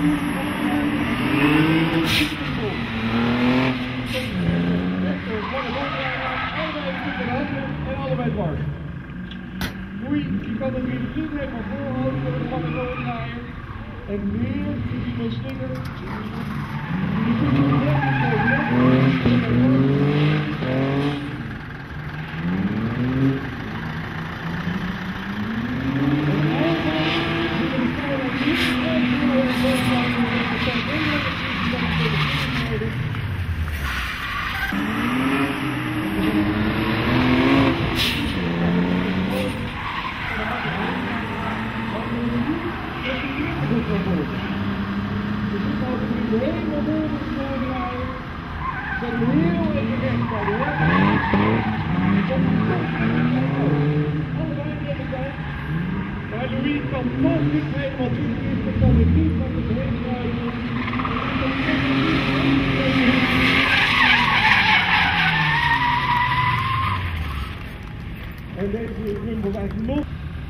En allebei dwars. Je kan het weer niet helemaal voorhouden door de lange loop draaien. En weer zit je met slinger. Je zit er maar Louis kan toch niet helemaal terug, dan kan ik niet van het heen kruisen. En deze run wordt eigenlijk nog.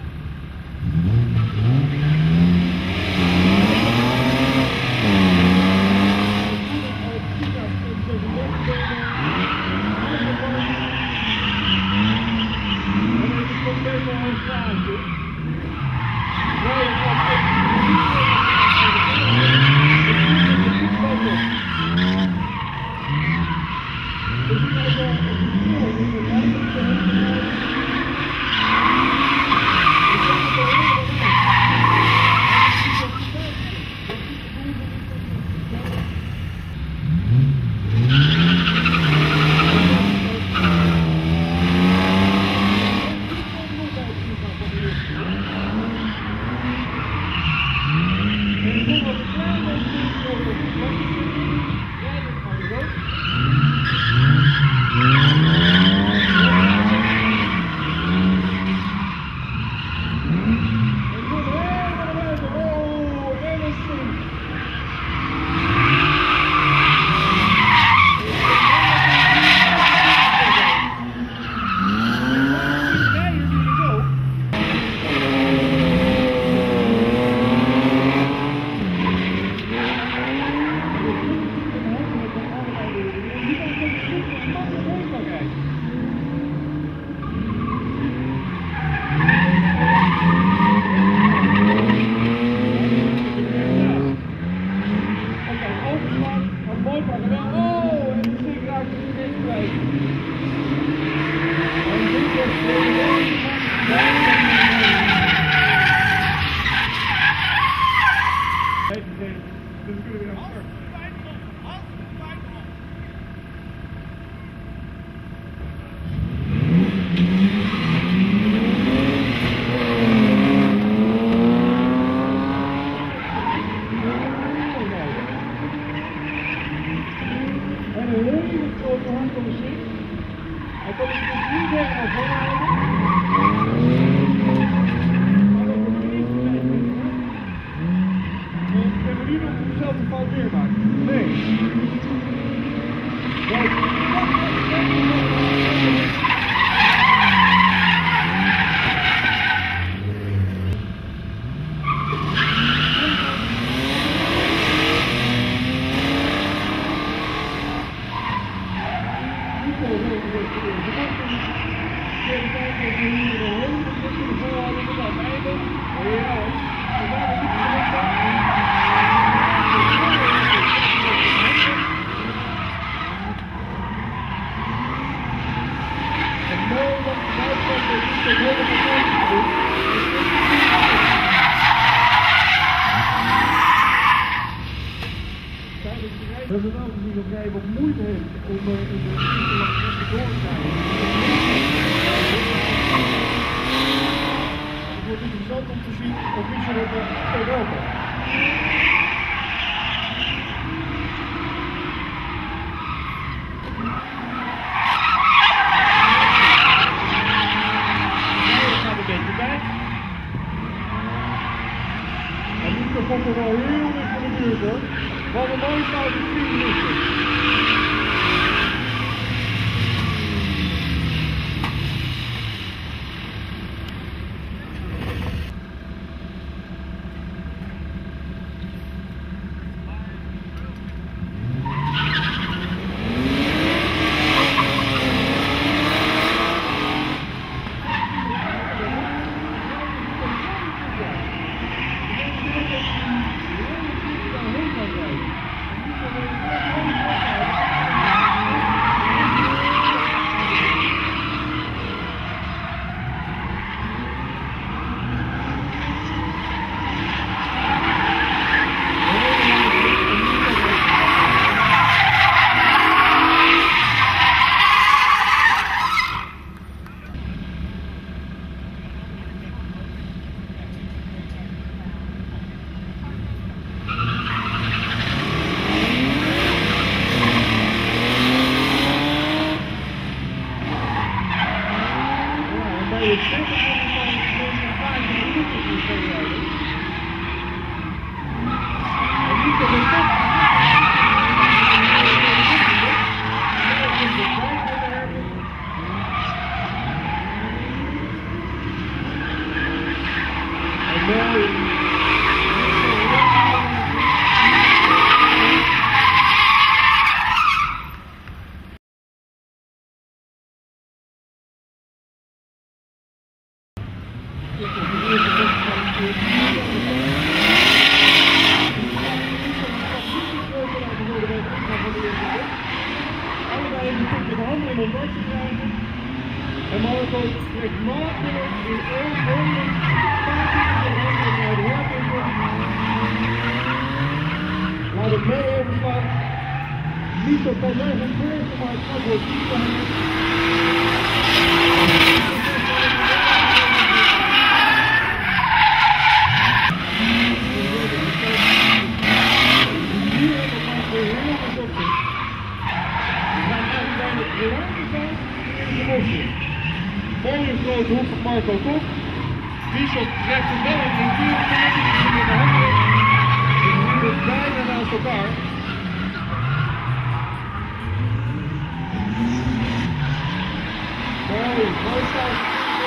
Dat het ook niet op jij wat moeite heeft om in de lange door te zijn. Het wordt interessant om te zien of wie ze er Europa. Er gaat een beetje bij. En nu komt er wel heel dicht van de buurt hoor. Wat een mooie fout is 10 minuten. En Marco trekt makkelijk in 1 ronde 15 seconden naar de herpinkel. Laat het mee overslaan. Niet zo van nergens voor, maar het kan wel goed zijn. Mooie grote hoek van Marco Kok. Wiesel trekt hem wel in 44 in de handen. Dus die zitten bijna naast elkaar. Mooi start.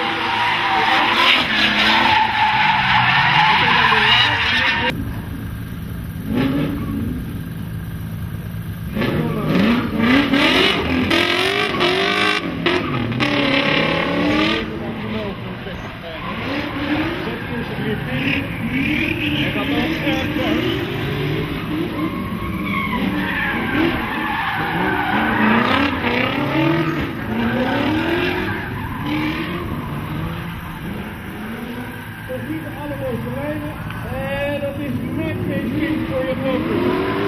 En dat is net geen kind voor je motor.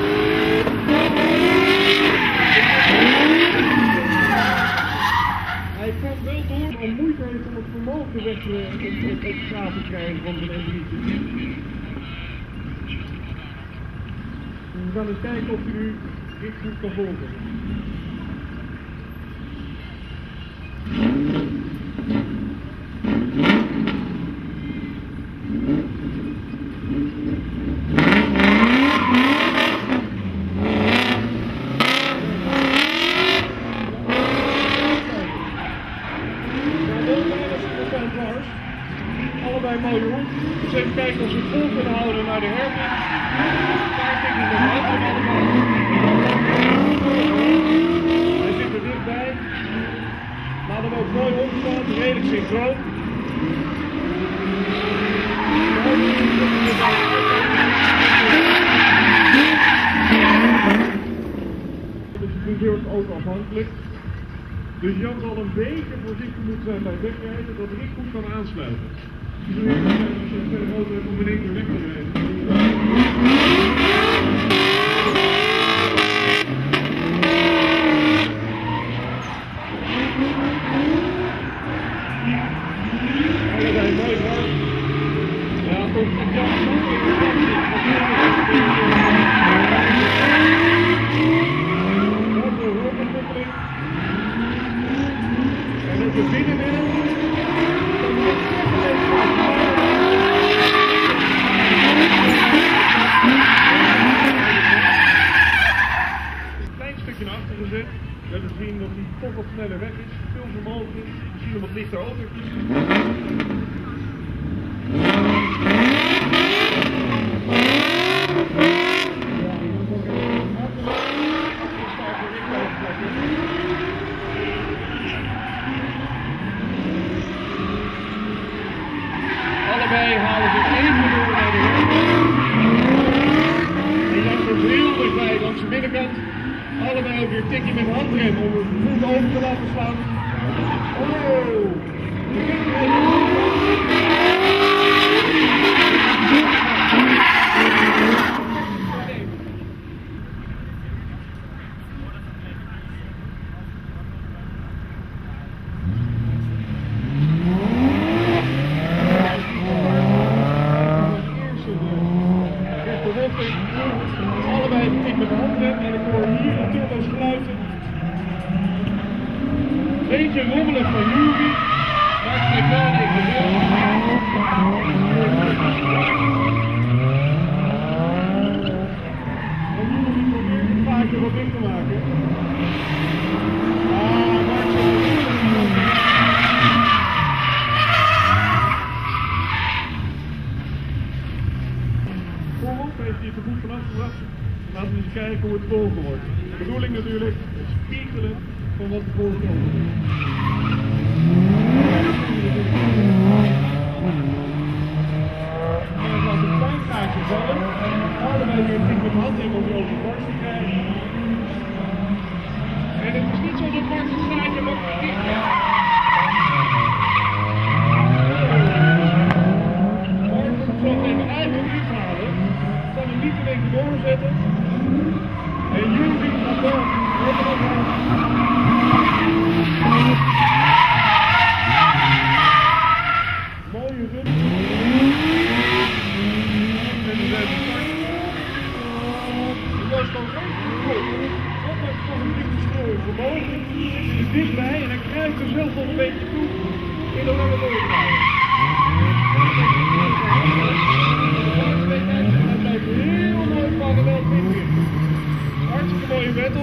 Hij kan wel door, maar moeite heeft om het vermogen weg op de straat te krijgen van zijn M3. We gaan eens kijken of hij nu dit goed kan volgen. Allebei mooie hoek. Dus even kijken of ze het vol kunnen houden naar de herping. Daar denk ik nog uit allemaal. Hij zit er dichtbij. Laat hem ook mooi opstaan, redelijk synchroon. Dus het is natuurlijk ook afhankelijk. Dus Jan zal een beetje voorzichtig moeten zijn bij wegrijden, dat Rick goed kan aansluiten. Dus dan heeft hij als je verder auto hebt om in 1 keer weg te rijden. Allebei mooi hoor. Ja, toch het Jan nog en als je binnen wil, een klein stukje naar achter gezet. We hebben gezien dat hij toch wat sneller weg is, veel vermogen is, misschien een wat lichter autootje. Allebei halen ze even door naar de herping. Die zijn er heel dichtbij langs de binnenkant. Allebei ook weer een tikje met de handrem om het voet over te laten slaan. Oh! Allebei een tik met de handrem en ik hoor hier de turbo's geluiden. Beetje rommelig van Jury, maar het trekt wel in de deur. En Jury probeert een paar keer wat in te maken. Maar voorop heeft hij het er goed vanaf gebracht. Laten we eens kijken hoe het volgen wordt. De bedoeling natuurlijk, het spiegelen van wat er voorkomt. En dan laat een klein gaatje vallen. Allebei weer een tik met de hand in om die over de borst te krijgen. En het is niet zo dat Mark het gaatje mag dicht. zetten. En jullie gaat door. Mooie rug. En dan zijn we start. Dat is dan geen goed. Omdat het toch een dikke verschil is vermogen. Zit er dichtbij en dan kruipt er zelf nog een beetje toe in de lange doordraaien. Dat blijft heel mooi parallel in. Hartstikke mooie battle.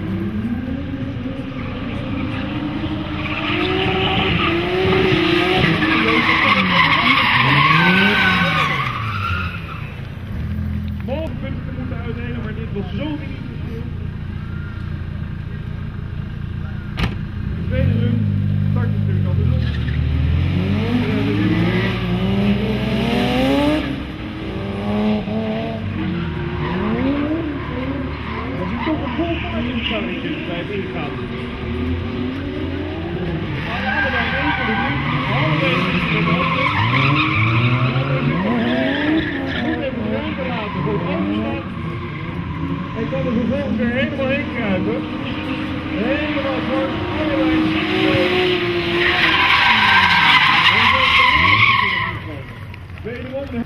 Mogelijk punten te moeten uitdelen, maar dit was zo niet verschil. De tweede run start natuurlijk al de run. Als je toch een vol paardje bij het ingaan. Maar allebei één voor de run, allebei de motor. Laten voor het overstaan. En kan er vervolgens weer helemaal heen kruipen. Helemaal voor allerlei wederom de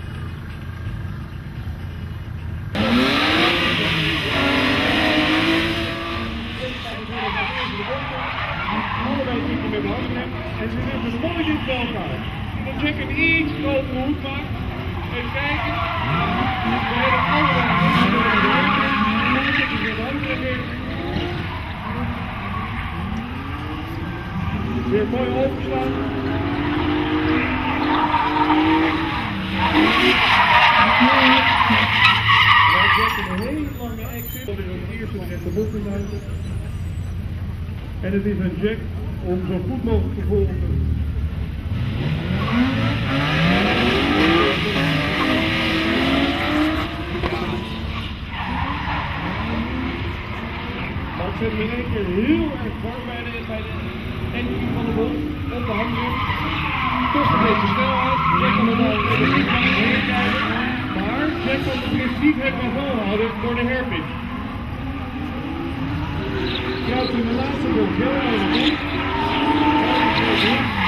allebei zitten met de handen en ze zitten mooi dicht bij elkaar. Dat Jack een iets grotere hoek maakt. Even kijken. We hebben allebei weer mooi openstaan. Wij zetten een hele lange exit. Dat is het eerste net de bocht in buiten. En het is een jack om zo goed mogelijk te volgen. We hebben in één keer heel erg warm bij de ending van de bol, op de handrem. Kost een beetje snelheid, Jack kan er wel heen kijken, maar Jack kan het liefst niet helemaal volhouden door de hairpin. Kruipt in de laatste bocht heel erg goed.